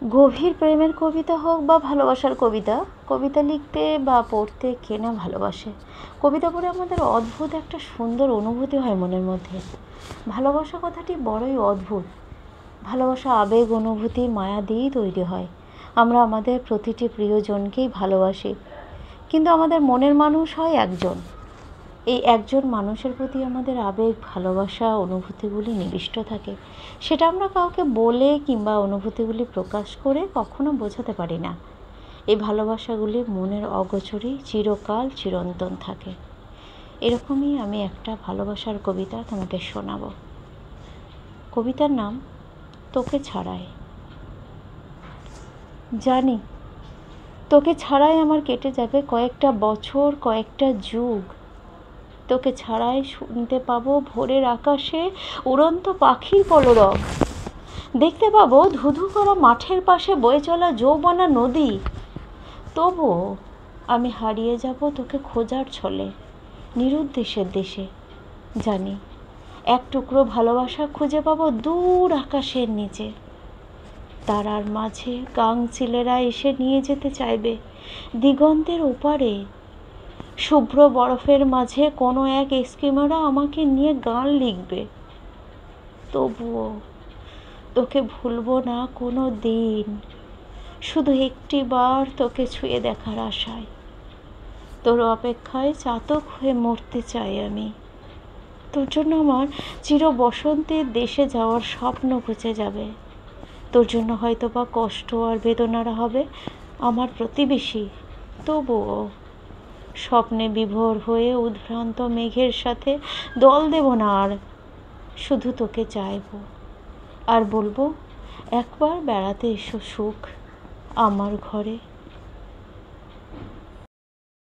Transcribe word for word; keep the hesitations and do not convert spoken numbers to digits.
গভীর প্রেমের কবিতা হোক বা ভালোবাসার কবিতা, কবিতা লিখতে বা পড়তে কে না ভালোবাসে। কবিতা পড়ে আমাদের অদ্ভুত একটা সুন্দর অনুভূতি হয় মনের মধ্যে। ভালোবাসা কথাটি বড়ই অদ্ভুত। ভালোবাসা আবেগ, অনুভূতি, মায়া দিয়েই তৈরি হয়। আমরা আমাদের প্রতিটি প্রিয়জনকেই ভালোবাসি, কিন্তু আমাদের মনের মানুষ হয় একজন। এই একজন মানুষের প্রতি আমাদের আবেগ, ভালোবাসা, অনুভূতিগুলি নিবিষ্ট থাকে। সেটা আমরা কাউকে বলে কিংবা অনুভূতিগুলি প্রকাশ করে কখনো বোঝাতে পারি না। এই ভালোবাসাগুলি মনের অগোচরেই চিরকাল চিরন্তন থাকে। এরকমই আমি একটা ভালোবাসার কবিতা তোমাকে শোনাবো। কবিতার নাম তোকে ছাড়াই। জানি তোকে ছাড়াই আমার কেটে যাবে কয়েকটা বছর, কয়েকটা যুগ। তোকে ছাড়াই শুনতে পাবো ভোরের আকাশে উড়ন্ত পাখির কলরব, দেখতে পাবো ধুধু করা মাঠের পাশে বয়ে চলা যৌবনা নদী। তবুও আমি হারিয়ে যাব তোকে খোঁজার ছলে নিরুদ্দেশের দেশে। জানি এক টুকরো ভালোবাসা খুঁজে পাবো দূর আকাশের নিচে। তারার মাঝে গাংচিলেরা এসে নিয়ে যেতে চাইবে দিগন্তের ওপারে। শুভ্র বরফের মাঝে কোনো এক এস্কিমোরা আমাকে নিয়ে গান লিখবে। তবুও তোকে ভুলবো না কোনো দিন, শুধু একটি বার তোকে ছুঁয়ে দেখার আশায়। তোর অপেক্ষায় চাতক হয়ে মরতে চাই আমি। তোর জন্য আমার চির বসন্তের দেশে যাওয়ার স্বপ্ন ঘুচে যাবে। তোর জন্য হয়তো বা কষ্ট আর বেদনারা হবে আমার প্রতিবেশী। তবুও স্বপ্নে বিভোর হয়ে উদ্ভ্রান্ত মেঘের সাথে দল দেব না আর। শুধু তোকে চাইব আর বলবো, একবার বেড়াতে এসো সুখ আমার ঘরে।